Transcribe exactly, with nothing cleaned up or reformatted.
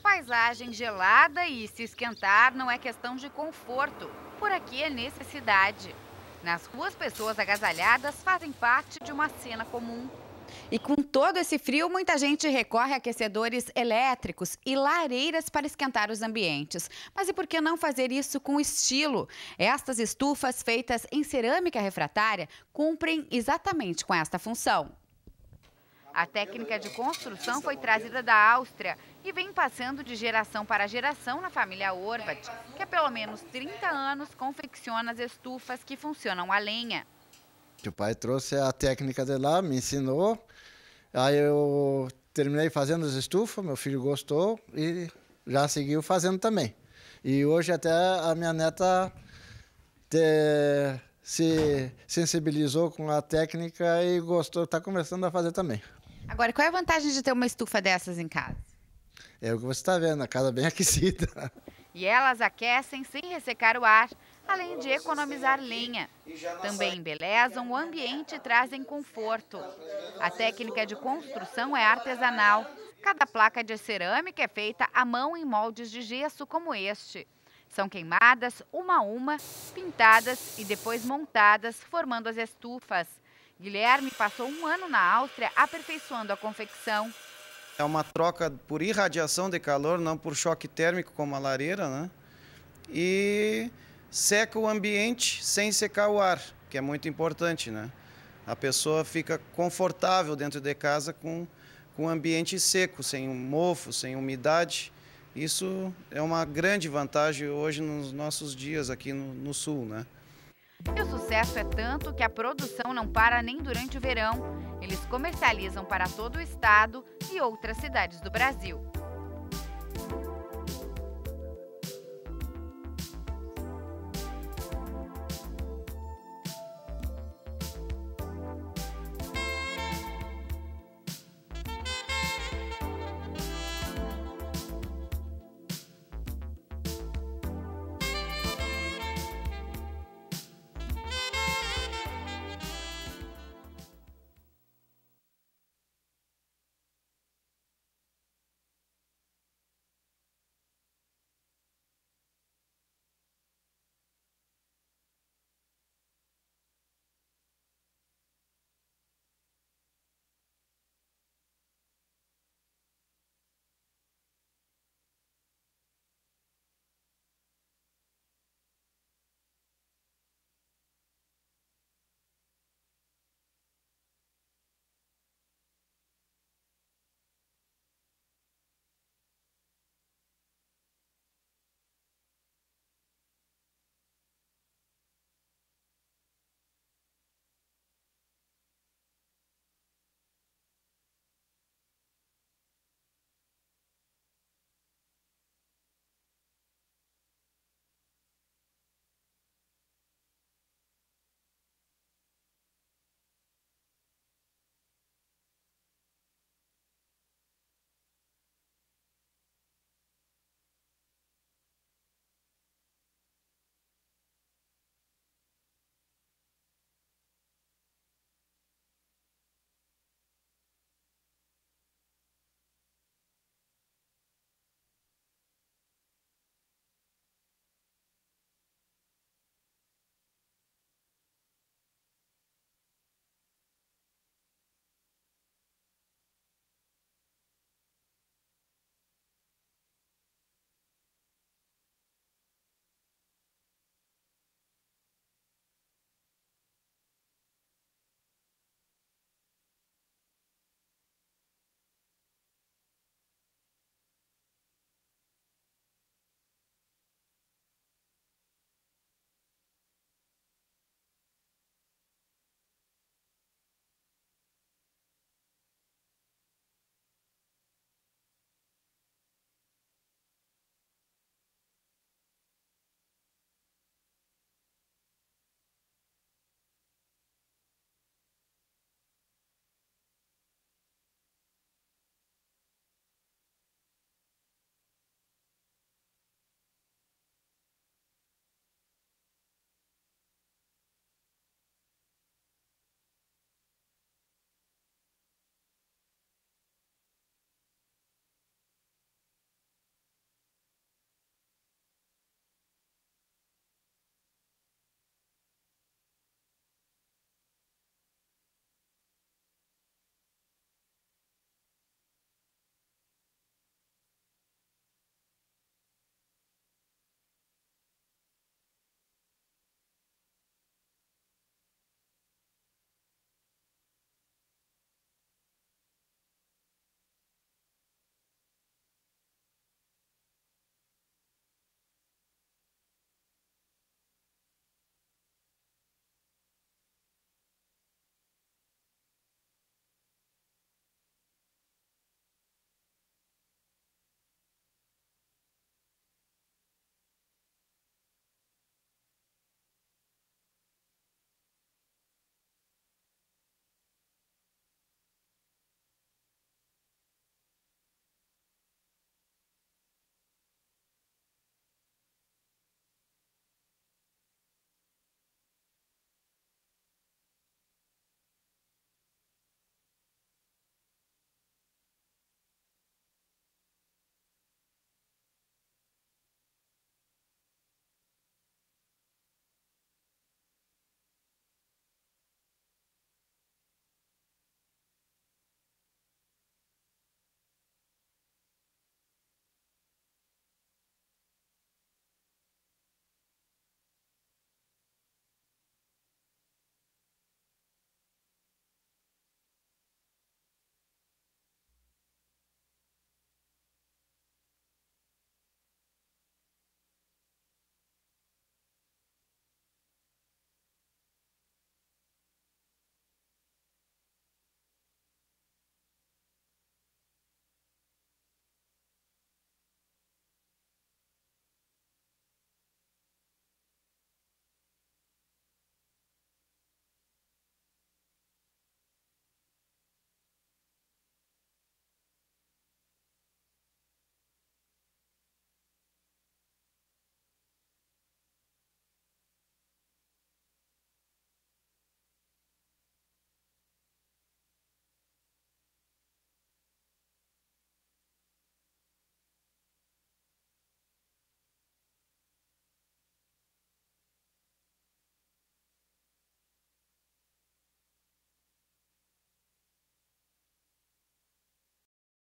paisagem gelada e se esquentar não é questão de conforto. Por aqui é necessidade. Nas ruas, pessoas agasalhadas fazem parte de uma cena comum. E com todo esse frio, muita gente recorre a aquecedores elétricos e lareiras para esquentar os ambientes. Mas e por que não fazer isso com estilo? Estas estufas feitas em cerâmica refratária cumprem exatamente com esta função. A técnica de construção foi trazida da Áustria e vem passando de geração para geração na família Horvath, que há pelo menos trinta anos confecciona as estufas que funcionam a lenha. O pai trouxe a técnica de lá, me ensinou, aí eu terminei fazendo as estufas, meu filho gostou e já seguiu fazendo também. E hoje até a minha neta te, se sensibilizou com a técnica e gostou, está começando a fazer também. Agora, qual é a vantagem de ter uma estufa dessas em casa? É o que você está vendo, a casa bem aquecida. E elas aquecem sem ressecar o ar, além de economizar lenha. Também embelezam o ambiente e trazem conforto. A técnica de construção é artesanal. Cada placa de cerâmica é feita à mão em moldes de gesso como este. São queimadas uma a uma, pintadas e depois montadas, formando as estufas. Guilherme passou um ano na Áustria aperfeiçoando a confecção. É uma troca por irradiação de calor, não por choque térmico como a lareira, né? E seca o ambiente sem secar o ar, que é muito importante, né? A pessoa fica confortável dentro de casa com, com o ambiente seco, sem mofo, sem umidade. Isso é uma grande vantagem hoje nos nossos dias aqui no, no sul, né? E o sucesso é tanto que a produção não para nem durante o verão. Eles comercializam para todo o estado e outras cidades do Brasil.